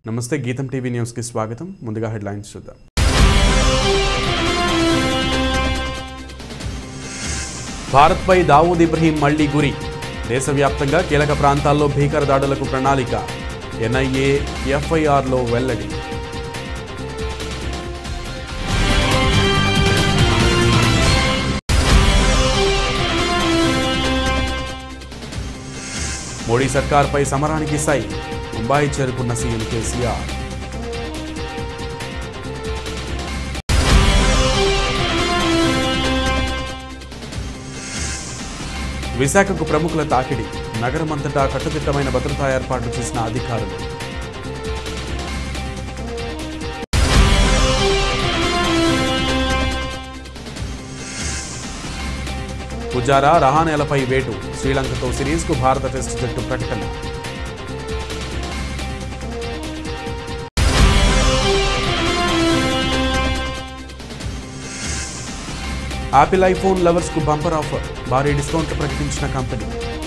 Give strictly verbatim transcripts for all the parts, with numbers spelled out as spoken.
నమస్తే గీతం TV news కి స్వాగతం. ముందుగా హెడ్లైన్స్ చూద్దాం. భారత్ పై దావూద్ ఇబ్రహీం మళ్లీ గురి. దేశవ్యాప్తంగా కీలక ప్రాంతాల్లో భీకర దాడులకు ప్రణాళిక. ఎన్ఐఏ ఎఫ్ఐఆర్లో వెల్లడి. మోడీ సర్కార్పై సమరానికి సై. ముంబై చేరుకున్న సీఎం కేసీఆర్. విశాఖకు ప్రముఖుల తాకిడి. నగరమంతటా కట్టుదిట్టమైన భద్రతా ఏర్పాట్లు చేసిన అధికారులు. పుజారా రహానేలపై వేటు. శ్రీలంకతో సిరీస్కు భారత టెస్టు జట్టు ప్రకటన. యాపిల్ ఐఫోన్ లవర్స్ కు బంపర్ ఆఫర్. భారీ డిస్కౌంట్లు ప్రకటించిన కంపెనీ.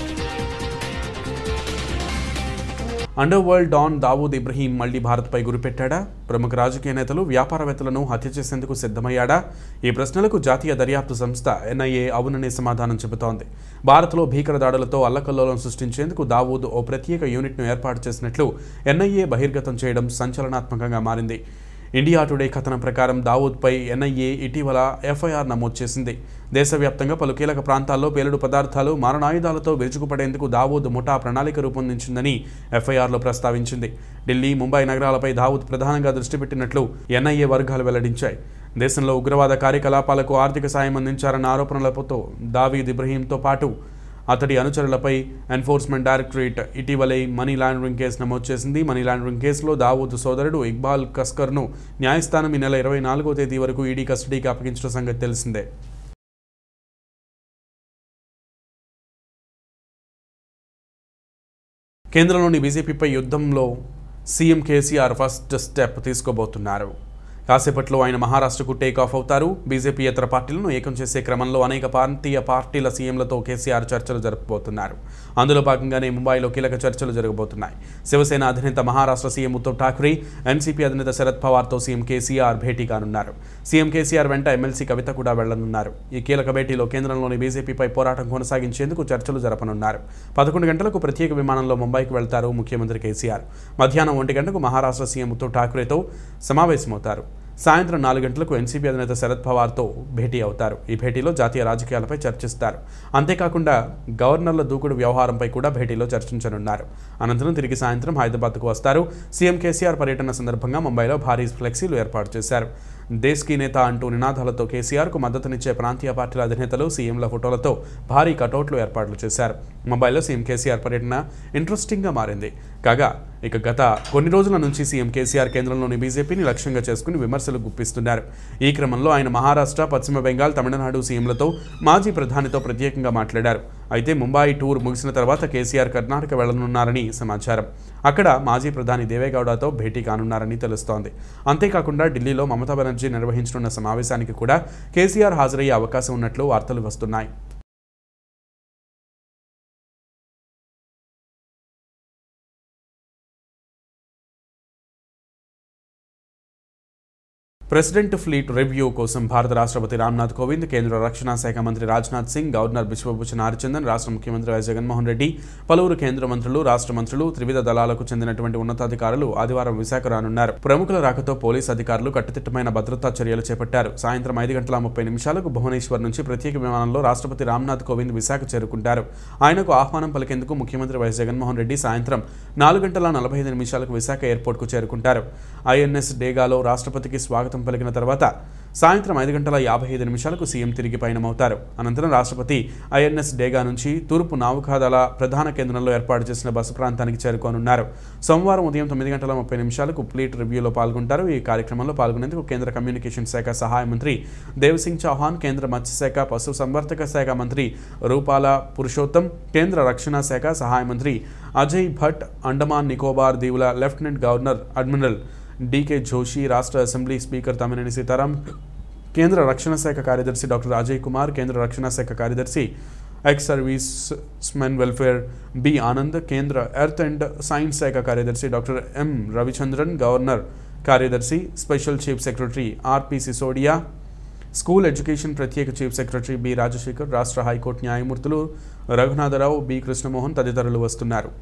Under world don Dawood Ibrahim మళ్లీ భారత్పై గురిపెట్టాడా? ప్రముఖ రాజకీయ నేతలు, వ్యాపారవేత్తలను హత్య చేసేందుకు సిద్ధమయ్యాడా? ఈ ప్రశ్నలకు జాతీయ దర్యాప్తు సంస్థ ఎన్ఐఏ అవుననే సమాధానం చెబుతోంది. భారత్లో భీకర దాడులతో అల్లకల్లోలం సృష్టించేందుకు దావూద్ ఓ ప్రత్యేక యూనిట్ను ఏర్పాటు చేసినట్లు ఎన్ఐఏ బహిర్గతం చేయడం సంచలనాత్మకంగా మారింది. ఇండియా టుడే కథనం ప్రకారం దావూద్పై ఎన్ఐఏ ఇటీవల ఎఫ్ఐఆర్ నమోదు చేసింది. దేశవ్యాప్తంగా పలు కీలక ప్రాంతాల్లో పేలుడు పదార్థాలు, మారణాయుధాలతో విరుచుకుపడేందుకు దావూద్ ముఠా ప్రణాళిక రూపొందించిందని ఎఫ్ఐఆర్లో ప్రస్తావించింది. ఢిల్లీ, ముంబై నగరాలపై దావూద్ ప్రధానంగా దృష్టి పెట్టినట్లు ఎన్ఐఏ వర్గాలు వెల్లడించాయి. దేశంలో ఉగ్రవాద కార్యకలాపాలకు ఆర్థిక సాయం అందించారన్న ఆరోపణలతో దావూద్ ఇబ్రహీంతో పాటు అతడి అనుచరులపై ఎన్ఫోర్స్మెంట్ డైరెక్టరేట్ ఇటీవలే మనీ లాండరింగ్ కేసు నమోదు చేసింది. మనీ లాండరింగ్ కేసులో దావూద్ సోదరుడు ఇక్బాల్ కస్కర్ను న్యాయస్థానం ఈ నెల ఇరవై నాలుగో తేదీ వరకు ఈడీ కస్టడీకి అప్పగించిన సంగతి తెలిసిందే. కేంద్రంలోని బీజేపీపై యుద్ధంలో సీఎం కేసీఆర్ ఫస్ట్ స్టెప్ తీసుకోబోతున్నారు. కాసేపట్లో ఆయన మహారాష్ట్రకు టేక్ ఆఫ్ అవుతారు. బీజేపీ ఇతర పార్టీలను ఏకం చేసే క్రమంలో అనేక ప్రాంతీయ పార్టీల సీఎంలతో కేసీఆర్ చర్చలు జరపబోతున్నారు. అందులో భాగంగానే ముంబైలో కీలక చర్చలు జరగబోతున్నాయి. శివసేన అధినేత మహారాష్ట్ర సీఎం ఉద్ధవ్ ఠాక్రే, ఎన్సీపీ అధినేత శరద్ పవార్తో సీఎం కేసీఆర్ భేటీ కానున్నారు. సీఎం కేసీఆర్ వెంట ఎమ్మెల్సీ కవిత కూడా వెళ్లనున్నారు. ఈ కీలక భేటీలో కేంద్రంలోని బీజేపీపై పోరాటం కొనసాగించేందుకు చర్చలు జరపనున్నారు. పదకొండు గంటలకు ప్రత్యేక విమానంలో ముంబైకి వెళ్తారు ముఖ్యమంత్రి కేసీఆర్. మధ్యాహ్నం ఒంటి గంటకు మహారాష్ట్ర సీఎం ఉద్ధవ్ ఠాక్రేతో సమావేశమవుతారు. సాయంత్రం నాలుగు గంటలకు ఎన్సీపీ అధినేత శరద్ పవార్తో భేటీ అవుతారు. ఈ భేటీలో జాతీయ రాజకీయాలపై చర్చిస్తారు. అంతేకాకుండా గవర్నర్ల దూకుడు వ్యవహారంపై కూడా భేటీలో చర్చించనున్నారు. అనంతరం తిరిగి సాయంత్రం హైదరాబాద్కు వస్తారు. సీఎం కేసీఆర్ పర్యటన సందర్భంగా ముంబైలో భారీ ఫ్లెక్సీలు ఏర్పాటు చేశారు. దేశ్ కి నేత అంటూ నినాదాలతో కేసీఆర్కు మద్దతునిచ్చే ప్రాంతీయ పార్టీల అధినేతలు, సీఎంల ఫోటోలతో భారీ కటౌట్లు ఏర్పాట్లు చేశారు. ముంబైలో సీఎం కేసీఆర్ పర్యటన ఇంట్రెస్టింగ్గా మారింది. కాగా ఇక గత కొన్ని రోజుల నుంచి సీఎం కేసీఆర్ కేంద్రంలోని బీజేపీని లక్ష్యంగా చేసుకుని విమర్శలు గుప్పిస్తున్నారు. ఈ క్రమంలో ఆయన మహారాష్ట్ర, పశ్చిమ బెంగాల్, తమిళనాడు సీఎంలతో, మాజీ ప్రధానితో ప్రత్యేకంగా మాట్లాడారు. అయితే ముంబై టూర్ ముగిసిన తర్వాత కేసీఆర్ కర్ణాటక వెళ్లనున్నారని సమాచారం. అక్కడ మాజీ ప్రధాని దేవేగౌడతో భేటీ కానున్నారని తెలుస్తోంది. అంతేకాకుండా ఢిల్లీలో మమతా బెనర్జీ నిర్వహించనున్న సమావేశానికి కూడా కేసీఆర్ హాజరయ్యే అవకాశం ఉన్నట్లు వార్తలు వస్తున్నాయి. ప్రెసిడెంట్ ఫ్లీట్ రివ్యూ కోసం భారత రాష్ట్రపతి రామ్నాథ్ కోవింద్, కేంద్ర రక్షణ శాఖ మంత్రి రాజ్నాథ్ సింగ్, గవర్నర్ బిశ్వభూషణ్ హరిచందన్, రాష్ట్ర ముఖ్యమంత్రి వైఎస్ జగన్మోహన్ రెడ్డి, పలువురు కేంద్ర మంత్రులు, రాష్ట్ర మంత్రులు, త్రివిధ దళాలకు చెందినటువంటి ఉన్నతాధికారులు ఆదివారం విశాఖ రానున్నారు. ప్రముఖుల రాకతో పోలీసు అధికారులు కట్టుదిట్టమైన భద్రతా చర్యలు చేపట్టారు. సాయంత్రం ఐదు గంటల ముప్పై నిమిషాలకు భువనేశ్వర్ నుంచి ప్రత్యేక విమానంలో రాష్ట్రపతి రామ్నాథ్ కోవింద్ విశాఖ చేరుకుంటారు. ఆయనకు ఆహ్వానం పలికేందుకు ముఖ్యమంత్రి వైఎస్ జగన్మోహన్ రెడ్డి సాయంత్రం నాలుగు గంటల నలభై ఐదు నిమిషాలకు విశాఖ ఎయిర్పోర్ట్కు చేరుకుంటారు. ఐఎన్ఎస్ డేగాలో రాష్ట్రపతికి స్వాగతం పలికిన తర్వాత సాయంత్రం ఐదు గంటల యాభై ఐదు నిమిషాలకు సీఎం తిరిగి పయనమవుతారు. అనంతరం రాష్ట్రపతి ఐఎన్ఎస్ డేగా నుంచి తూర్పు నౌకాదళ ప్రధాన కేంద్రంలో ఏర్పాటు చేసిన బస్సు ప్రాంతానికి చేరుకోనున్నారు. సోమవారం ఉదయం తొమ్మిది గంటల ముప్పై నిమిషాలకు ఫ్లీట్ రివ్యూలో పాల్గొంటారు. ఈ కార్యక్రమంలో పాల్గొనేందుకు కేంద్ర కమ్యూనికేషన్ శాఖ సహాయ మంత్రి దేవ్సింగ్ చౌహాన్, కేంద్ర మత్స్యశాఖ పశు సంవర్ధక శాఖ మంత్రి రూపాల పురుషోత్తం, కేంద్ర రక్షణ శాఖ సహాయ మంత్రి అజయ్ భట్, అండమాన్ నికోబార్ దీవుల lieutenant governor admiral DK Joshi, రాష్ట్ర అసెంబ్లీ స్పీకర్ తమ్మినేని సీతారాం, కేంద్ర రక్షణ శాఖ కార్యదర్శి డాక్టర్ అజయ్ కుమార్, కేంద్ర రక్షణ శాఖ కార్యదర్శి ex service men welfare B Anand, కేంద్ర ఎర్త్ అండ్ సైన్స్ శాఖ కార్యదర్శి డాక్టర్ ఎం రవిచంద్రన్, గవర్నర్ కార్యదర్శి special chief secretary RP Sisodia, school education ప్రత్యేక చీఫ్ సెక్రటరీ బి రాజశేఖర్, రాష్ట్ర హైకోర్టు న్యాయమూర్తులు రఘునాథరావు, బి కృష్ణమోహన్ తదితరులు వస్తున్నారు.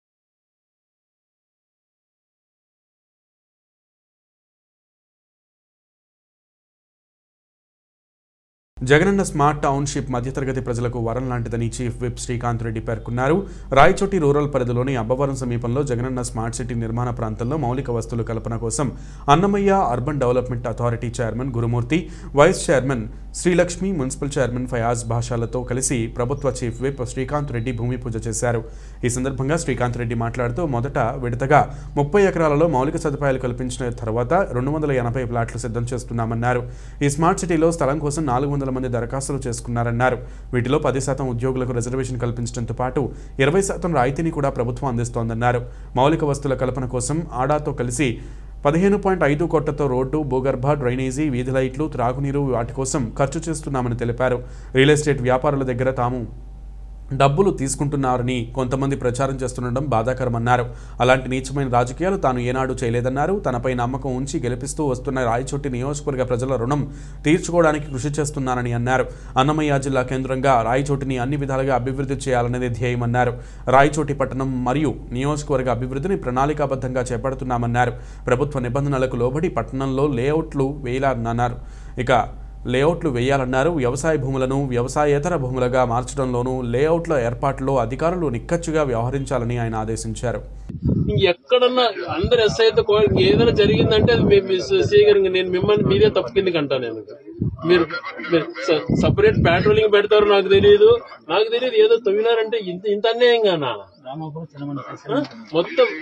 జగనన్న స్మార్ట్ టౌన్షిప్ మధ్యతరగతి ప్రజలకు వరం లాంటిదని చీఫ్ విప్ శ్రీకాంత్ రెడ్డి పేర్కొన్నారు. రాయచోటి రూరల్ పరిధిలోని అబ్బవరం సమీపంలో జగనన్న స్మార్ట్ సిటీ నిర్మాణ ప్రాంతంలో మౌలిక వస్తువుల కల్పన కోసం Annamayya urban development authority chairman Gurumurthy, vice chairman Srilakshmi, municipal chairman Fayaz భాషాలతో కలిసి ప్రభుత్వ చీఫ్ విప్ శ్రీకాంత్ రెడ్డి భూమి పూజ చేశారు. ఈ సందర్భంగా శ్రీకాంత్ రెడ్డి మాట్లాడుతూ మొదట విడతగా ముప్పై ఎకరాలలో మౌలిక సదుపాయాలు కల్పించిన తర్వాత రెండు వందల ఎనభై ప్లాట్లు సిద్ధం చేస్తున్నామన్నారు. ఈ స్మార్ట్ సిటీలో స్థలం కోసం నాలుగు వందల మంది దరఖాస్తులు చేసుకున్నారన్నారు. వీటిలో పది శాతం ఉద్యోగులకు రిజర్వేషన్ కల్పించడంతో పాటు ఇరవై శాతం రాయితీని కూడా ప్రభుత్వం అందిస్తోందన్నారు. మౌలిక వస్తువుల కల్పన కోసం ఆడాతో కలిసి పదిహేను పాయింట్ ఐదు కోట్లతో రోడ్డు, భూగర్భ డ్రైనేజీ, వీధి లైట్లు, త్రాగునీరు వాటి కోసం ఖర్చు చేస్తున్నామని తెలిపారు. రియల్ ఎస్టేట్ వ్యాపారుల దగ్గర తాము డబ్బులు తీసుకుంటున్నారని కొంతమంది ప్రచారం చేస్తుండడం బాధాకరమన్నారు. అలాంటి నీచమైన రాజకీయాలు తాను ఏనాడు చేయలేదన్నారు. తనపై నమ్మకం ఉంచి గెలిపిస్తూ వస్తున్న రాయచోటి నియోజకవర్గ ప్రజల రుణం తీర్చుకోవడానికి కృషి చేస్తున్నానని అన్నారు. అన్నమయ్య జిల్లా కేంద్రంగా రాయచోటిని అన్ని విధాలుగా అభివృద్ధి చేయాలనేది ధ్యేయమన్నారు. రాయచోటి పట్టణం మరియు నియోజకవర్గ అభివృద్ధిని ప్రణాళికాబద్ధంగా చేపడుతున్నామన్నారు. ప్రభుత్వ నిబంధనలకు లోబడి పట్టణంలో లేఅవుట్లు వేయాలన్నారు. ఇక లేఅవుట్లు వేయాలన్నారు. వ్యవసాయ భూములను వ్యవసాయేతర భూములుగా మార్చడంలోనూ లేఅవుట్ల ఏర్పాటులో అధికారులు నిక్కచ్చిగా వ్యవహరించాలని ఆయన ఆదేశించారు. ఎక్కడన్నా అందరు ఎస్ఐ ఏదైనా జరిగిందంటే నేను మిమ్మల్ని మీదే తప్పు కిందకి అంటా. నేను మీరు మీరు సపరేట్ పెట్రోలింగ్ పెడతారు నాకు తెలియదు నాకు తెలియదు ఏదో తవ్వినారంటే ఇంత ఇంత అన్యాయంగానా మొత్తం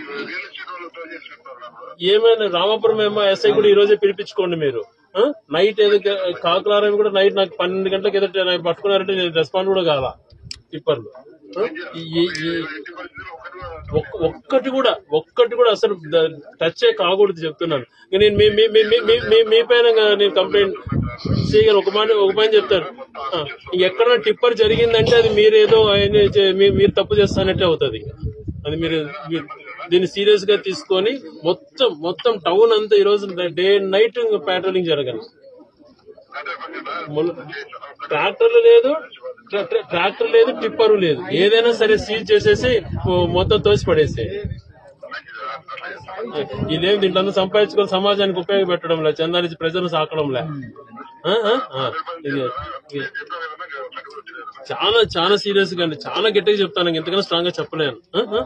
ఏమైనా రామాపురం ఏమో ఎస్ఐ కూడా ఈ రోజే పిలిపించుకోండి. మీరు నైట్ ఏదో కాకులారం కూడా నైట్ నాకు పన్నెండు గంటలకు ఏదో పట్టుకున్నారంటే నేను రెస్పాండ్ కూడా కావాలా టిప్పర్లు. ఒక్కటి కూడా ఒక్కటి కూడా అసలు టచ్ కాకూడదు చెప్తున్నాను. నేను మీ పైన నేను కంప్లైంట్ చేయగలను. ఒక మాట ఒక పైన చెప్తాను, ఎక్కడైనా టిప్పర్ జరిగిందంటే అది మీరేదో మీరు తప్పు చేస్తానంటే అవుతుంది. అది మీరు దీన్ని సీరియస్ గా తీసుకొని మొత్తం మొత్తం టౌన్ అంతా ఈ రోజు డే నైట్ పెట్రోలింగ్ జరగాలి. ట్రాక్టర్లు లేదు ట్రాక్టర్ లేదు టిప్పరు లేదు, ఏదైనా సరే సీజ్ చేసేసి మొత్తం తోసి పడేసి ఇదేం దీంట్లో సంపాదించుకొని సమాజానికి ఉపయోగపెట్టడం లే, చందానికి ప్రజలను సాకడం లే. చాలా చాలా సీరియస్ గా చాలా గట్టిగా చెప్తాను, ఇంతకన్నా స్ట్రాంగ్ గా చెప్పలేను.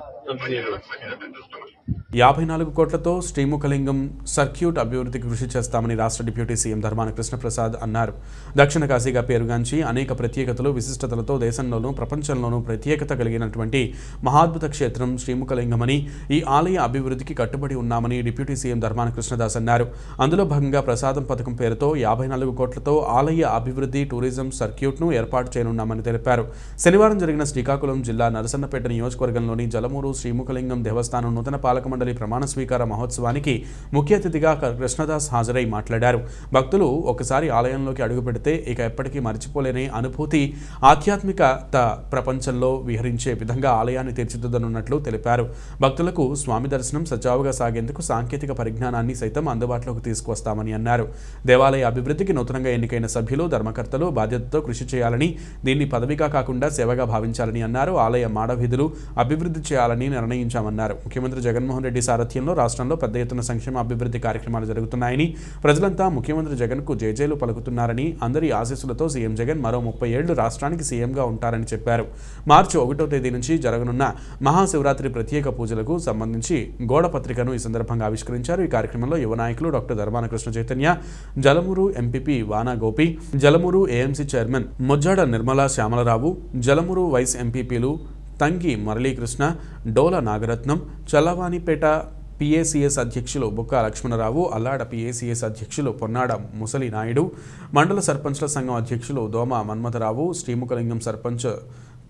యాభై నాలుగు కోట్లతో శ్రీముఖలింగం సర్క్యూట్ అభివృద్ధికి కృషి చేస్తామని రాష్ట్ర డిప్యూటీ సీఎం ధర్మాన కృష్ణప్రసాద్ అన్నారు. దక్షిణ కాశీగా పేరుగాంచి అనేక ప్రత్యేకతలు విశిష్టతలతో దేశంలోనూ ప్రపంచంలోనూ ప్రత్యేకత కలిగినటువంటి మహాద్భుత క్షేత్రం శ్రీముఖలింగమని, ఈ ఆలయ అభివృద్ధికి కట్టుబడి ఉన్నామని డిప్యూటీ సీఎం ధర్మాన కృష్ణదాస్ అన్నారు. అందులో భాగంగా ప్రసాదం పథకం పేరుతో యాభై నాలుగు కోట్లతో ఆలయ అభివృద్ధి టూరిజం సర్క్యూట్ను ఏర్పాటు చేయనున్నామని తెలిపారు. శనివారం జరిగిన శ్రీకాకుళం జిల్లా నరసన్నపేట నియోజకవర్గంలోని జలమూరు శ్రీముఖలింగం దేవస్థానం నూతన పాలక మండలి ప్రమాణ స్వీకార మహోత్సవానికి ముఖ్య అతిథిగా కృష్ణదాస్ హాజరై మాట్లాడారు. భక్తులు ఒకసారి ఆలయంలోకి అడుగు పెడితే ఇక ఎప్పటికీ మర్చిపోలేని అనుభూతి, ఆధ్యాత్మికత ప్రపంచంలో విహరించే విధంగా ఆలయాన్ని తీర్చిదిద్దనున్నట్లు తెలిపారు. భక్తులకు స్వామి దర్శనం సజావుగా సాగేందుకు సాంకేతిక పరిజ్ఞానాన్ని సైతం అందుబాటులోకి తీసుకువస్తామని అన్నారు. దేవాలయ అభివృద్ధికి నూతనంగా ఎన్నికైన సభ్యులు, ధర్మకర్తలు బాధ్యతతో కృషి చేయాలని, దీన్ని పదవిగా కాకుండా సేవగా భావించాలని అన్నారు. ఆలయ మాడవీధులు అభివృద్ధి చేయాలని నిర్ణయించామన్నారు. ముఖ్యమంత్రి జగన్మోహన్ రెడ్డి సారథ్యంలో రాష్ట్రంలో పెద్ద ఎత్తున సంక్షేమ అభివృద్ధి కార్యక్రమాలు జరుగుతున్నాయని, ప్రజలంతా ముఖ్యమంత్రి జగన్కు జేజేలు పలుకుతున్నారని, అందరి ఆశీస్సులతో సీఎం జగన్ మరో ముప్పై ఏళ్లు రాష్ట్రానికి సీఎంగా ఉంటారని చెప్పారు. మార్చి ఒకటో తేదీ నుంచి జరగనున్న మహాశివరాత్రి ప్రత్యేక పూజలకు సంబంధించి గోడ పత్రికను ఈ సందర్భంగా ఆవిష్కరించారు. ఈ కార్యక్రమంలో యువ నాయకులు doctor Dharmana Krishna Chaitanya, Jalumuru MPP Vana Gopi, Jalumuru AMC chairman Mojjada Nirmala Shyamalarao, Jalumuru vice ఎంపీపీలు తంగి మురళీకృష్ణ, డోల నాగరత్నం, చల్లవానిపేట పిఏసిఎస్ అధ్యక్షులు బుక్కా లక్ష్మణరావు, అల్లాడ పిఏసిఎస్ అధ్యక్షులు పొన్నాడ ముసలి నాయుడు, మండల సర్పంచ్ల సంఘం అధ్యక్షులు Doma Manmatharao, Srimukhalingam sarpanch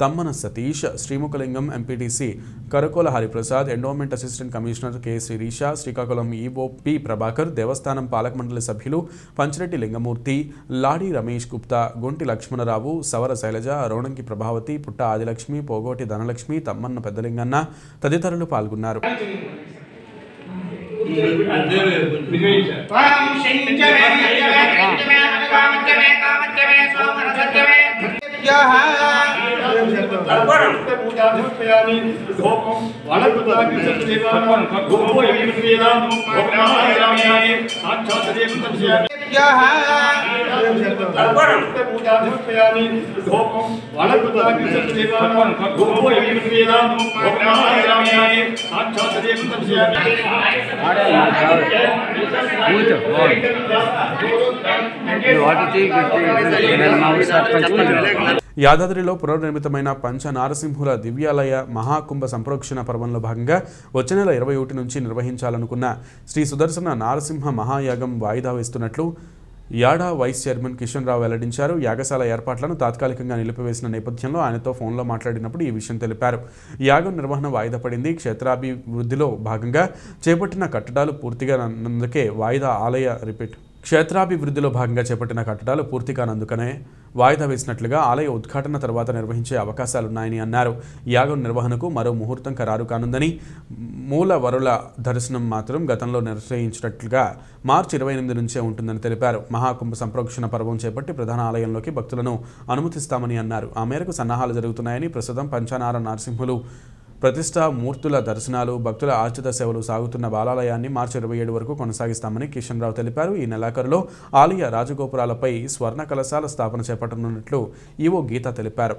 Tammana Satish, Srimukhalingam MPTC Karakola Hariprasad, endowment assistant commissioner K Sririsha, Srikakulam EO P Prabhakar, దేవస్థానం పాలక మండలి సభ్యులు పంచిరెడ్డి లింగమూర్తి, లాడి రమేష్ గుప్తా, గొంటి లక్ష్మణరావు, సవర శైలజ, రోణంకి ప్రభావతి, పుట్ట ఆదిలక్ష్మి, పోగోటి ధనలక్ష్మి, తమ్మన్న పెద్దలింగన్న తదితరులు పాల్గొన్నారు. యాదాద్రిలో పునర్నిర్మితమైన పంచ నారసింహుల దివ్యాలయ మహాకుంభ సంప్రోక్షణ పర్వంలో భాగంగా వచ్చే నెల ఇరవై ఒకటి నుంచి నిర్వహించాలనుకున్న శ్రీ సుదర్శన నారసింహ మహాయాగం వాయిదా వేస్తున్నట్లు యాడా వైస్ చైర్మన్ కిషన్ రావు వెల్లడించారు. యాగశాల ఏర్పాట్లను తాత్కాలికంగా నిలిపివేసిన నేపథ్యంలో ఆయనతో ఫోన్లో మాట్లాడినప్పుడు ఈ విషయం తెలిపారు. యాగం నిర్వహణ వాయిదా పడింది. క్షేత్రాభివృద్ధిలో భాగంగా చేపట్టిన కట్టడాలు పూర్తిగా నందుకే వాయిదా ఆలయ రిపీట్ క్షేత్రాభివృద్ధిలో భాగంగా చేపట్టిన కట్టడాలు పూర్తి కానందుకనే వాయిదా వేసినట్లుగా ఆలయ ఉద్ఘాటన తర్వాత నిర్వహించే అవకాశాలున్నాయని అన్నారు. యాగం నిర్వహణకు మరో ముహూర్తం ఖరారు కానుందని, మూల వరుల దర్శనం మాత్రం గతంలో నిర్ణయించినట్లుగా మార్చి ఇరవై ఎనిమిది నుంచే ఉంటుందని తెలిపారు. మహాకుంభ సంప్రోక్షణ పర్వం చేపట్టి ప్రధాన ఆలయంలోకి భక్తులను అనుమతిస్తామని అన్నారు. ఆ మేరకు సన్నాహాలు జరుగుతున్నాయని, ప్రస్తుతం పంచనార నరసింహులు ప్రతిష్టా మూర్తుల దర్శనాలు, భక్తుల ఆర్చిత సేవలు సాగుతున్న బాలాలయాన్ని మార్చి ఇరవై ఏడు వరకు కొనసాగిస్తామని కిషన్ రావు తెలిపారు. ఈ నెలాఖరులో ఆలయ రాజగోపురాలపై స్వర్ణ కలశాల స్థాపన చేపట్టనున్నట్లు ఈవో గీత తెలిపారు.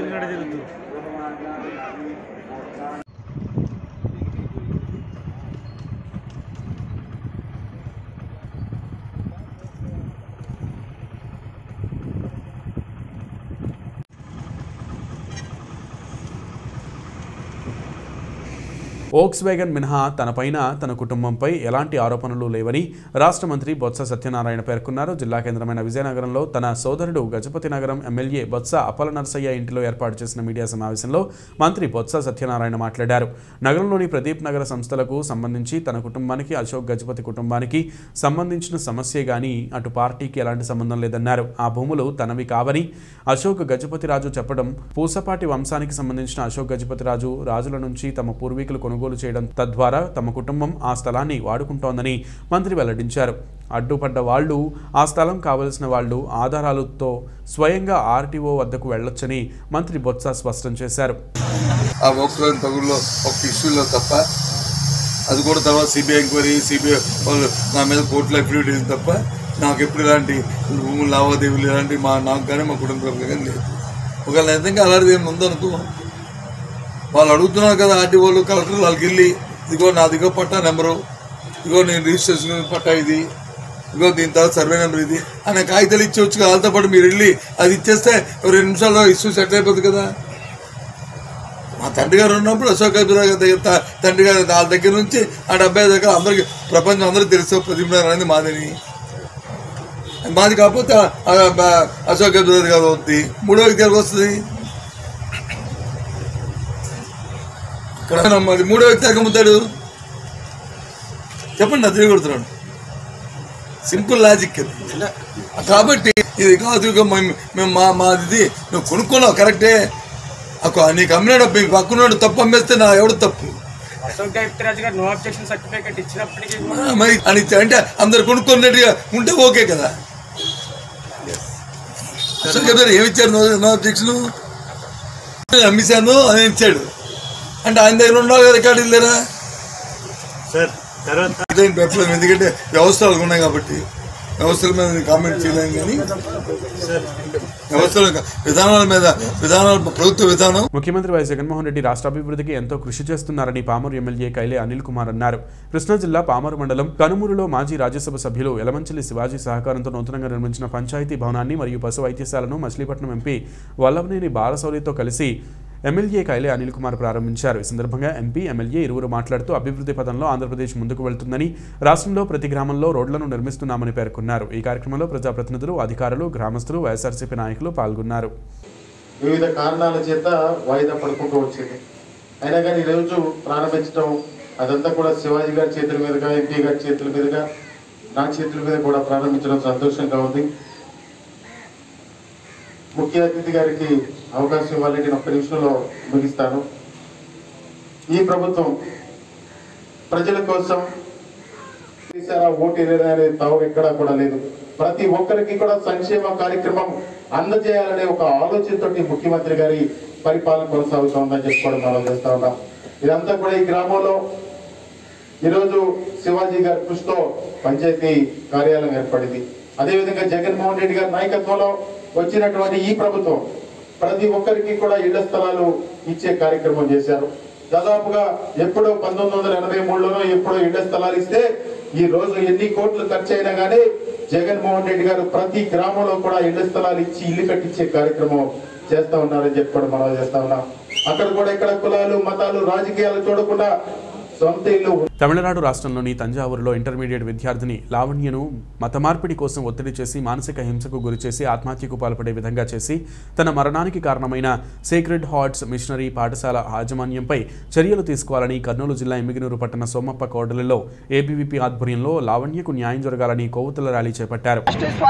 వోక్స్ వ్యాగన్ మినహా తనపైన తన కుటుంబంపై ఎలాంటి ఆరోపణలు లేవని రాష్ట్ర మంత్రి బొత్స సత్యనారాయణ పేర్కొన్నారు. జిల్లా కేంద్రమైన విజయనగరంలో తన సోదరుడు గజపతి నగరం ఎమ్మెల్యే బొత్స అప్పల నరసయ్య ఇంటిలో ఏర్పాటు చేసిన మీడియా సమావేశంలో మంత్రి బొత్స సత్యనారాయణ మాట్లాడారు. నగరంలోని ప్రదీప్ నగర సంస్థలకు సంబంధించి తన కుటుంబానికి, అశోక్ గజపతి కుటుంబానికి సంబంధించిన సమస్య గానీ అటు పార్టీకి ఎలాంటి సంబంధం లేదన్నారు. ఆ భూములు తనవి కావని అశోక్ గజపతి రాజు చెప్పడం, పూసపాటి వంశానికి సంబంధించిన అశోక్ గజపతి రాజు రాజుల నుంచి తమ పూర్వీకులు కొనుగోలు చేయడం, తద్వారా తమ కుటుంబం ఆ స్థలాన్ని వాడుకుంటోందని మంత్రి వెల్లడించారు. అడ్డుపడ్డ వాళ్లు, ఆ స్థలం కావలసిన వాళ్లు ఆధారాలతో స్వయంగా ఆర్టీఓ వద్దకు వెళ్లొచ్చని మంత్రి బొత్స స్పష్టం చేశారు. ఆ ఒక్క తగుల్లో ఒక ఇష్యూలో తప్ప, అది కూడా తర్వాత సిబిఐ ఎంక్వైరీ, సిబిఐ వాళ్ళు నా మీద కోర్టులో అఫిడవిట్ తప్ప నాకు ఎప్పుడు ఇలాంటి భూములు లావాదేవీలు ఇలాంటి మా నాకు కానీ మా కుటుంబ సభ్యులు కానీ లేదు. ఒకవేళ నిజంగా అలాంటిది ఏమి ఉందనుకో, వాళ్ళు అడుగుతున్నారు కదా ఆర్టీఓలు, కలెక్టర్, వాళ్ళకి వెళ్ళి ఇదిగో నా దిగో పట్టా నెంబరు, ఇదిగో నేను రిజిస్ట్రేషన్ పట్టా ఇది, ఇదిగో దీని తర్వాత సర్వే నెంబర్ ఇది అనే కాగితాలు ఇచ్చేవచ్చు. వాళ్ళతో పాటు మీరు వెళ్ళి అది ఇచ్చేస్తే రెండు నిమిషాల్లో ఇష్యూ సెట్ అయిపోతుంది కదా. మా తండ్రి గారు ఉన్నప్పుడు అశోక్ గజపతి దగ్గర తండ్రి గారు వాళ్ళ దగ్గర నుంచి ఆ డెబ్బై దగ్గర అందరికి ప్రపంచం అందరూ తెలుసు ప్రదీప్ నగర్ అనేది మాదని. మాది కాకపోతే అశోక్ గజపతి గారు అవుతుంది. మూడో వ్యక్తి వస్తుంది ఇక్కడ, మరి మూడో వ్యక్తి ఎక్కముతాడు చెప్పండి, నా తిరిగి సింపుల్ లాజిక్. కాబట్టి ఇది కాదు మేము మా మాది నువ్వు కొనుక్కున్నావు కరెక్టే, నీకు అమ్మినాడు మీ పక్కనాడు తప్పు అమ్మేస్తే నా ఎవడు తప్పు మరి అని అంటే అందరు కొనుక్కున్నట్టుగా ఉంటే ఓకే కదా. అశోక్ గజపతి ఏమి ఇచ్చారు? నో అబ్జెక్షన్ అమ్మేశాను అని ఇచ్చాడు అంటే ఆయన దగ్గర ఉన్నావు కదా రికార్డు లేరా సార్? ఎందుకంటే వ్యవస్థలు ఉన్నాయి కాబట్టి వ్యవస్థల మీద కామెంట్ చేయలేము, కానీ వ్యవస్థల విధానాల మీద విధానాల ప్రభుత్వ విధానం. ముఖ్యమంత్రి వైఎస్ జగన్మోహన్ రెడ్డి రాష్ట్ర అభివృద్ధికి ఎంతో కృషి చేస్తున్నారని పామూరు ఎమ్మెల్యే కైలే అనిల్ కుమార్ అన్నారు. కృష్ణా జిల్లా పామూరు మండలం కనుమూరులో మాజీ రాజ్యసభ సభ్యులు యలమంచిలి శివాజీ సహకారంతో నూతనంగా నిర్మించిన పంచాయతీ భవనాన్ని మరియు పశు వైద్యశాలను మచిలీపట్నం ఎంపీ వల్లభనేని బాలశౌరితో కలిసి ఎమ్మెల్యే కైలే అనిల్ కుమార్ ప్రారంభించారు. ఈ సందర్భంగా ఎంపీ, ఎమ్మెల్యే ఇరువురు మాట్లాడుతూ అభివృద్ధి పథంలో ఆంధ్రప్రదేశ్ ముందుకు వెళ్తుందని, రాష్ట్రంలో ప్రతి గ్రామంలో రోడ్లను నిర్మిస్తున్నామని పేర్కొన్నారు. ఈ కార్యక్రమంలో ప్రజాప్రతినిధులు, అధికారులు, గ్రామస్తులు, వైఎస్ఆర్సీపీ నాయకులు పాల్గొన్నారు. వివిధ కారణాల చేత వాయిదా పడుకుంటూ వచ్చింది. అయినా కానీ ఈరోజు ప్రారంభించడం అదంతా కూడా శివాజీ గారి చేతుల మీదుగా, ఎంపీ గారి చేతుల మీదుగా, నా చేతుల మీద కూడా ప్రారంభించడం సంతోషంగా ఉంది. ముఖ్య అతిథి గారికి అవకాశం ఇవ్వాలని నేను ఒక్క నిమిషంలో ముగిస్తాను. ఈ ప్రభుత్వం ప్రజల కోసం ఓటు అనేది తావు ఎక్కడా కూడా లేదు. ప్రతి ఒక్కరికి కూడా సంక్షేమ కార్యక్రమం అందజేయాలనే ఒక ఆలోచనతో ముఖ్యమంత్రి గారి పరిపాలన కొనసాగుతుందని చెప్పుకోవడం మనం చేస్తా ఉన్నాం. ఇదంతా కూడా ఈ గ్రామంలో ఈరోజు శివాజీ గారి కృషితో పంచాయతీ కార్యాలయం ఏర్పడింది. అదేవిధంగా జగన్మోహన్ రెడ్డి గారి నాయకత్వంలో వచ్చినటువంటి ఈ ప్రభుత్వం ప్రతి ఒక్కరికి కూడా ఇళ్ల స్థలాలు ఇచ్చే కార్యక్రమం చేశారు. దాదాపుగా ఎప్పుడో పంతొమ్మిది వందల ఎనభై మూడులోనో ఎప్పుడో ఇళ్ల స్థలాలు ఇస్తే ఈ రోజు ఎన్ని కోట్లు ఖర్చు అయినా కానీ జగన్మోహన్ రెడ్డి గారు ప్రతి గ్రామంలో కూడా ఇళ్ల స్థలాలు ఇచ్చి ఇల్లు కట్టించే కార్యక్రమం చేస్తా ఉన్నారని చెప్పి మనం చేస్తా ఉన్నాం. అక్కడ కూడా ఇక్కడ కులాలు, మతాలు, రాజకీయాలు చూడకుండా సొంత ఇల్లు. తమిళనాడు రాష్ట్రంలోని తంజావూరులో ఇంటర్మీడియట్ విద్యార్థిని లావణ్యను మత మార్పిడి కోసం ఒత్తిడి చేసి మానసిక హింసకు గురిచేసి ఆత్మహత్యకు పాల్పడే విధంగా చేసి తన మరణానికి కారణమైన సేక్రెడ్ హార్ట్స్ మిషనరీ పాఠశాల యాజమాన్యంపై చర్యలు తీసుకోవాలని కర్నూలు జిల్లా ఎమ్మిగనూరు పట్టణ సోమప్ప కోడలిలో ఏబీవీపీ ఆధ్వర్యంలో లావణ్యకు న్యాయం జరగాలని కొవ్వొత్తుల ర్యాలీ చేపట్టారు.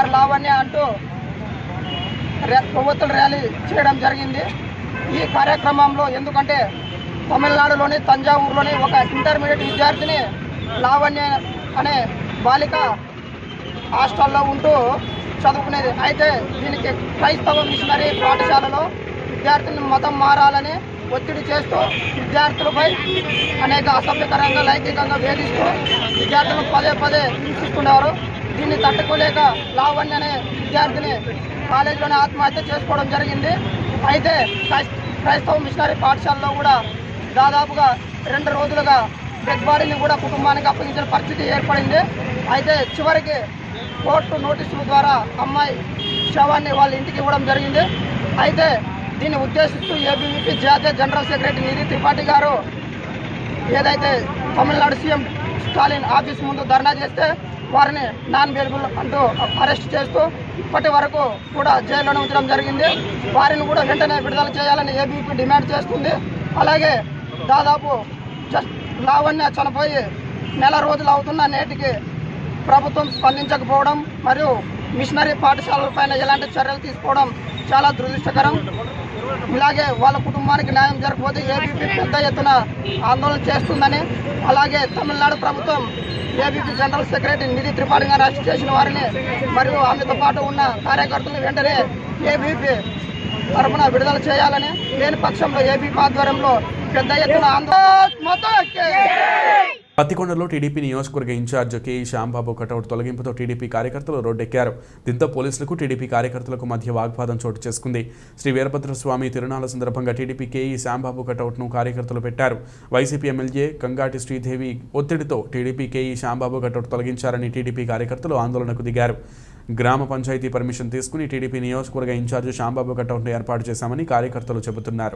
ఈ కార్యక్రమంలో ఎందుకంటే తమిళనాడులోని తంజావూరులోని ఒక ఇంటర్మీడియట్ విద్యార్థిని లావణ్య అనే బాలిక హాస్టల్లో ఉంటూ చదువుకునేది. అయితే దీనికి క్రైస్తవ మిషనరీ పాఠశాలలో విద్యార్థిని మతం మారాలని ఒత్తిడి చేస్తూ విద్యార్థులపై అనేక అసభ్యకరంగా లైంగికంగా వేధిస్తూ విద్యార్థులను పదే పదే హింసిస్తున్నారు. దీన్ని తట్టుకోలేక లావణ్య అనే విద్యార్థిని కాలేజీలోనే ఆత్మహత్య చేసుకోవడం జరిగింది. అయితే క్రైస్తవ మిషనరీ పాఠశాలలో కూడా దాదాపుగా రెండు రోజులుగా డెడ్ బాడీని కూడా కుటుంబానికి అప్పగించిన పరిస్థితి ఏర్పడింది. అయితే చివరికి కోర్టు నోటీసుల ద్వారా అమ్మాయి శవాన్ని వాళ్ళ ఇంటికి ఇవ్వడం జరిగింది. అయితే దీన్ని ఉద్దేశిస్తూ ఏబీవీపీ జాతీయ జనరల్ సెక్రటరీ నిధి త్రిపాఠి గారు ఏదైతే తమిళనాడు సీఎం స్టాలిన్ ఆఫీస్ ముందు ధర్నా చేస్తే వారిని నాన్ బెయిలబుల్ అంటూ అరెస్ట్ చేస్తూ ఇప్పటి వరకు కూడా జైల్లోనే ఉంచడం జరిగింది. వారిని కూడా వెంటనే విడుదల చేయాలని ఏబీవీపీ డిమాండ్ చేస్తుంది. అలాగే దాదాపు జస్ట్ లావణ్య చనిపోయి నెల రోజులు అవుతున్న నేటికి ప్రభుత్వం స్పందించకపోవడం మరియు మిషనరీ పాఠశాలలపైన ఎలాంటి చర్యలు తీసుకోవడం చాలా దురదృష్టకరం. ఇలాగే వాళ్ళ కుటుంబానికి న్యాయం జరగకపోతే ఏబీపీ పెద్ద ఎత్తున ఆందోళన చేస్తుందని, అలాగే తమిళనాడు ప్రభుత్వం ABP general secretary Nidhi Tripathi గారు అరెస్ట్ చేసిన వారిని మరియు ఆమెతో పాటు ఉన్న కార్యకర్తలను వెంటనే ఏబీపీ తరఫున విడుదల చేయాలని, లేని పక్షంలో ఏబీపీ ఆధ్వర్యంలో పెద్ద ఎత్తున ఆందోళన. పత్తికొండలో టీడీపీ నియోజకవర్గ ఇన్ఛార్జ్ కె శ్యాంబాబు కటౌట్ తొలగింపుతో టీడీపీ కార్యకర్తలు రోడ్డెక్కారు. దీంతో పోలీసులకు టీడీపీ కార్యకర్తలకు మధ్య వాగ్వాదం చోటు చేసుకుంది. శ్రీ వీరభద్రస్వామి తిరునాళ్ల సందర్భంగా టీడీపీ కేఈ శ్యాంబాబు కటౌట్ను కార్యకర్తలు పెట్టారు. వైసీపీ ఎమ్మెల్యే కంగాటి శ్రీదేవి ఒత్తిడితో టీడీపీ కేఈ శ్యాంబాబు కటౌట్ తొలగించారని టీడీపీ కార్యకర్తలు ఆందోళనకు దిగారు. గ్రామ పంచాయతీ పర్మిషన్ తీసుకుని టీడీపీ నియోజకవర్గ ఇన్ఛార్జ్ శ్యాంబాబు కటౌట్ను ఏర్పాటు చేశామని కార్యకర్తలు చెబుతున్నారు.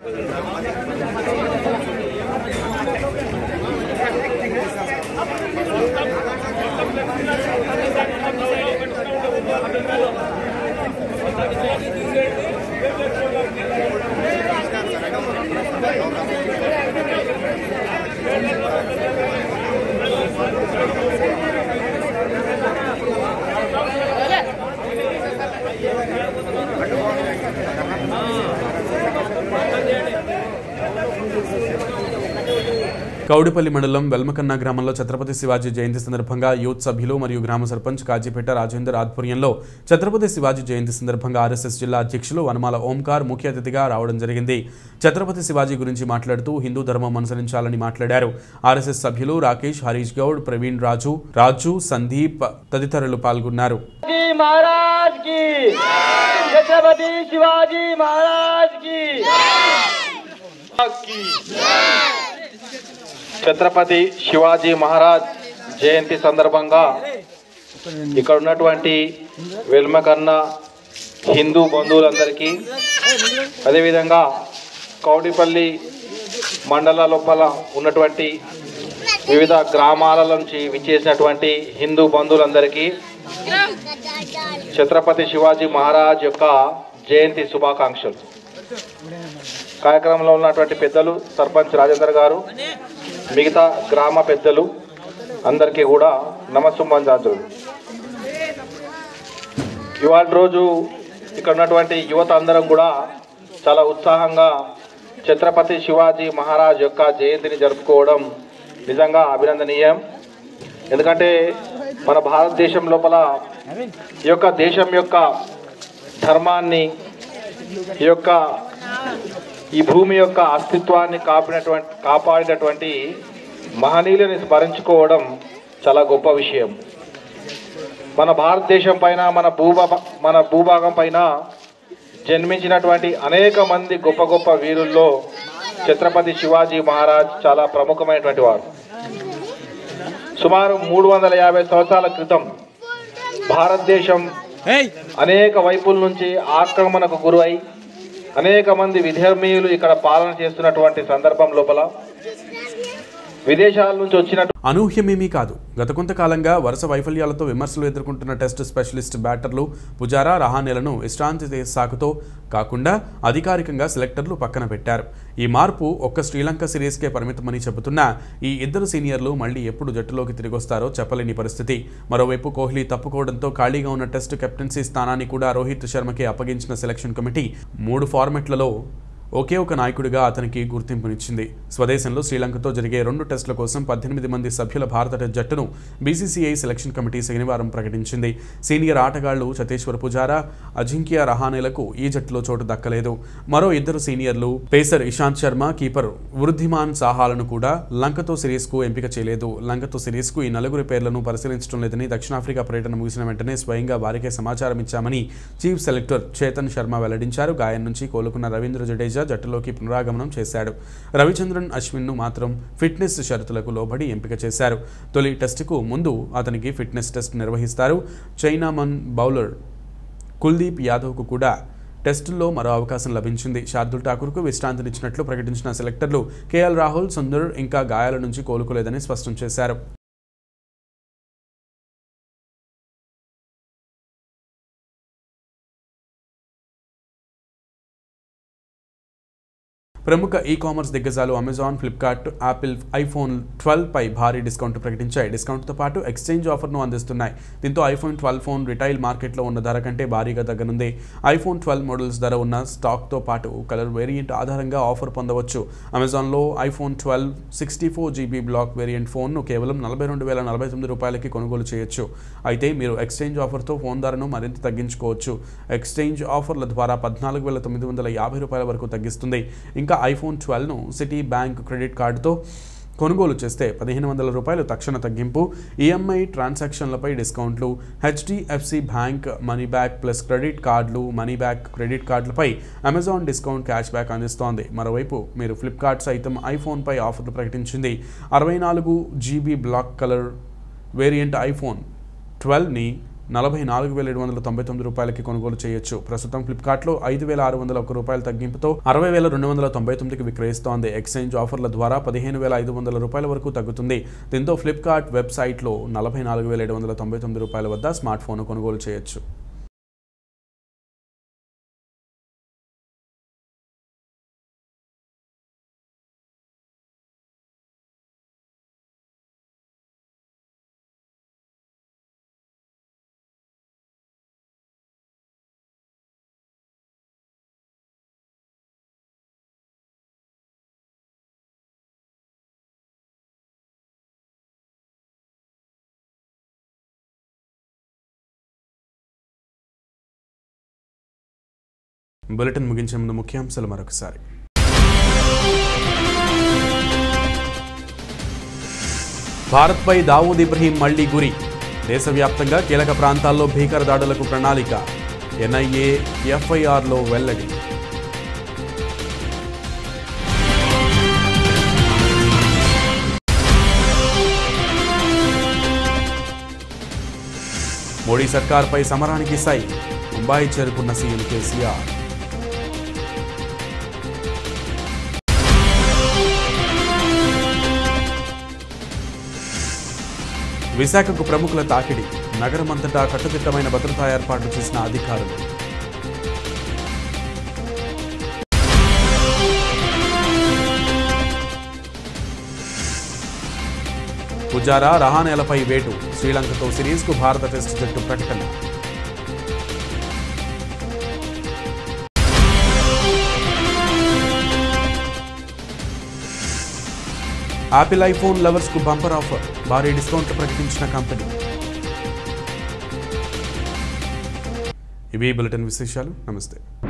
కౌడిపల్లి మండలం వెల్మకన్న గ్రామంలో ఛత్రపతి శివాజీ జయంతి సందర్భంగా యూత్ సభ్యులు మరియు గ్రామ సర్పంచ్ కాజీపేట రాజేందర్ ఆధ్వర్యంలో ఛత్రపతి శివాజీ జయంతి సందర్భంగా ఆర్ఎస్ఎస్ జిల్లా అధ్యక్షులు వనమాల ఓంకార్ ముఖ్య అతిథిగా రావడం జరిగింది. ఛత్రపతి శివాజీ గురించి మాట్లాడుతూ హిందూ ధర్మం అనుసరించాలని మాట్లాడారు. ఆర్ఎస్ఎస్ సభ్యులు రాకేష్, హరీష్ గౌడ్, ప్రవీణ్ రాజు, రాజు, సందీప్ తదితరులు పాల్గొన్నారు. ఛత్రపతి శివాజీ మహారాజ్ జయంతి సందర్భంగా ఇక్కడ ఉన్నటువంటి వెల్మకన్న హిందూ బంధువులందరికీ, అదేవిధంగా కౌడిపల్లి మండల లోపల ఉన్నటువంటి వివిధ గ్రామాల నుంచి విచ్చేసినటువంటి హిందూ బంధువులందరికీ ఛత్రపతి శివాజీ మహారాజ్ యొక్క జయంతి శుభాకాంక్షలు. కార్యక్రమంలో ఉన్నటువంటి పెద్దలు సర్పంచ్ రాజేందర్ గారు, మిగతా గ్రామ పెద్దలు అందరికీ కూడా నమస్సుమంజాంజులు. ఇవాళ రోజు ఇక్కడ ఉన్నటువంటి యువత అందరం కూడా చాలా ఉత్సాహంగా ఛత్రపతి శివాజీ మహారాజ్ యొక్క జయంతిని జరుపుకోవడం నిజంగా అభినందనీయం. ఎందుకంటే మన భారతదేశం లోపల ఈ యొక్క దేశం యొక్క ధర్మాన్ని, ఈ యొక్క ఈ భూమి యొక్క అస్తిత్వాన్ని కాపాడినటువంటి కాపాడినటువంటి మహనీయులని స్మరించుకోవడం చాలా గొప్ప విషయం. మన భారతదేశం పైన, మన భూభా మన భూభాగం పైన జన్మించినటువంటి అనేక మంది గొప్ప గొప్ప వీరుల్లో ఛత్రపతి శివాజీ మహారాజ్ చాలా ప్రముఖమైనటువంటి వారు. సుమారు మూడు వందల యాభై సంవత్సరాల క్రితం భారతదేశం అనేక వైపుల నుంచి ఆక్రమణకు గురై అనేక మంది విధర్మీయులు ఇక్కడ పాలన చేస్తున్నటువంటి సందర్భం లోపల విదేశాల నుంచి వచ్చిన అనూహ్యమేమీ కాదు. గత కొంతకాలంగా వరుస వైఫల్యాలతో విమర్శలు ఎదుర్కొంటున్న టెస్ట్ స్పెషలిస్ట్ బ్యాటర్లు పుజారా, రహానెలను విశ్రాంతి సాకుతో కాకుండా అధికారికంగా సెలెక్టర్లు పక్కన పెట్టారు. ఈ మార్పు ఒక్క శ్రీలంక సిరీస్కే పరిమితమని చెబుతున్నా ఈ ఇద్దరు సీనియర్లు మళ్లీ ఎప్పుడు జట్టులోకి తిరిగొస్తారో చెప్పలేని పరిస్థితి. మరోవైపు కోహ్లీ తప్పుకోవడంతో ఖాళీగా ఉన్న టెస్ట్ కెప్టెన్సీ స్థానాన్ని కూడా రోహిత్ శర్మకే అప్పగించిన సెలక్షన్ కమిటీ మూడు ఫార్మెట్లలో ఒకే ఒక నాయకుడిగా అతనికి గుర్తింపునిచ్చింది. స్వదేశంలో శ్రీలంకతో జరిగే రెండు టెస్టుల కోసం పద్దెనిమిది మంది సభ్యుల భారత జట్టును బీసీసీఐ సెలక్షన్ కమిటీ శనివారం ప్రకటించింది. సీనియర్ ఆటగాళ్లు చతేశ్వర్ పుజారా, అజింక్య రహానెలకు ఈ జట్టులో చోటు దక్కలేదు. మరో ఇద్దరు సీనియర్లు పేసర్ ఇషాంత్ శర్మ, కీపర్ వృద్ధిమాన్ సాహాలను కూడా లంకతో సిరీస్కు ఎంపిక చేయలేదు. లంకతో సిరీస్కు ఈ నలుగురి పేర్లను పరిశీలించడం లేదని దక్షిణాఫ్రికా పర్యటన ముగిసిన వెంటనే స్వయంగా వారికే సమాచారం ఇచ్చామని చీఫ్ సెలెక్టర్ చేతన్ శర్మ వెల్లడించారు. గాయం నుంచి కోలుకున్న రవీంద్ర జడేజా జట్టులోకి పునరాగమనం చేశాడు. రవిచంద్రన్ అశ్విన్ను మాత్రం ఫిట్నెస్ షరతులకు లోబడి ఎంపిక చేశారు. తొలి టెస్టుకు ముందు అతనికి ఫిట్నెస్ టెస్ట్ నిర్వహిస్తారు. చైనామన్ బౌలర్ కుల్దీప్ యాదవ్కు కూడా టెస్టుల్లో మరో అవకాశం లభించింది. శార్దుల్ ఠాకూర్కు విశ్రాంతినిచ్చినట్లు ప్రకటించిన సెలెక్టర్లు కేఎల్ రాహుల్, సుందర్ ఇంకా గాయాల నుంచి కోలుకోలేదని స్పష్టం చేశారు. ప్రముఖ ఈ కామర్స్ దిగ్గజాలు Amazon, Flipkart, Apple iPhone twelve పై భారీ డిస్కౌంట్ ప్రకటించాయి. డిస్కౌంట్తో పాటు ఎక్స్చేంజ్ ఆఫర్ను అందిస్తున్నాయి. దీంతో ఐఫోన్ ట్వెల్వ్ ఫోన్ రిటైల్ మార్కెట్లో ఉన్న ధర కంటే భారీగా తగ్గనుంది. ఐఫోన్ ట్వెల్వ్ మోడల్స్ ధర ఉన్న స్టాక్తో పాటు కలర్ వేరియంట్ ఆధారంగా ఆఫర్ పొందవచ్చు. అమెజాన్లో iPhone twelve sixty four GB black variant ఫోన్ను కేవలం నలభై రెండు వేల నలభై తొమ్మిది రూపాయలకి కొనుగోలు చేయొచ్చు. అయితే మీరు ఎక్స్చేంజ్ ఆఫర్తో ఫోన్ ధరను మరింత తగ్గించుకోవచ్చు. ఎక్స్చేంజ్ ఆఫర్ల ద్వారా పద్నాలుగు వేల తొమ్మిది వందల యాభై రూపాయల వరకు తగ్గిస్తుంది. ఇంకా ఐఫోన్ ట్వెల్వ్ను సిటీ బ్యాంక్ క్రెడిట్ కార్డుతో కొనుగోలు చేస్తే పదిహేను వందల రూపాయలు తక్షణ తగ్గింపు, ఈఎంఐ ట్రాన్సాక్షన్లపై డిస్కౌంట్లు, HDFC bank money back plus credit కార్డులు, మనీ బ్యాక్ క్రెడిట్ కార్డులపై అమెజాన్ డిస్కౌంట్ క్యాష్ బ్యాక్ అందిస్తోంది. మరోవైపు మీరు ఫ్లిప్కార్ట్ సైతం ఐఫోన్పై ఆఫర్లు ప్రకటించింది. అరవై నాలుగు GB black colour variant iPhone ట్వెల్వ్ని నలభై నాలుగు వేల ఏడు వందల తొంభై తొమ్మిది రూపాయలకి కొనుగోలు చేయొచ్చు. ప్రస్తుతం ఫ్లిప్కార్ట్లో ఐదు వేల ఆరు వందల ఒక రూపాయల తగ్గింపుతో అరవై వేల రెండు వందల తొంభై తొమ్మిదికి విక్రయిస్తోంది. ఎక్స్చేంజ్ ఆఫర్ల ద్వారా పదిహేను వేల ఐదు వందల రూపాయల వరకు తగ్గుతుంది. దీంతో ఫ్లిప్కార్ట్ వెబ్సైట్లో నలభై నాలుగు వేల ఏడు వందల తొంభై తొమ్మిది రూపాయల వద్ద స్మార్ట్ ఫోన్ కొనుగోలు చేయొచ్చు. బులెటిన్ ముగించే ముందు ముఖ్యాంశాలు మరొకసారి. భారత్పై దావూద్ ఇబ్రహీం మళ్లీ గురి. దేశవ్యాప్తంగా కీలక ప్రాంతాల్లో భీకర దాడులకు ప్రణాళిక. ఎన్ఐఏ ఎఫ్ఐఆర్లో వెల్లడి. మోడీ సర్కార్పై సమరానికి సై. ముంబై చేరుకున్న సీఎం కేసీఆర్. విశాఖకు ప్రముఖుల తాకిడి. నగరమంతటా కట్టుదిట్టమైన భద్రతా ఏర్పాట్లు చేసిన అధికారులు. పుజారా రహానేలపై వేటు శ్రీలంకతో సిరీస్కు భారత టెస్టు జట్టు ప్రకటన. యాపిల్ ఐఫోన్ లవర్స్కు బంపర్ ఆఫర్ భారీ డిస్కౌంట్లు ప్రకటించిన కంపెనీ. ఇవి బులెటిన్ విశేషాలు. నమస్తే.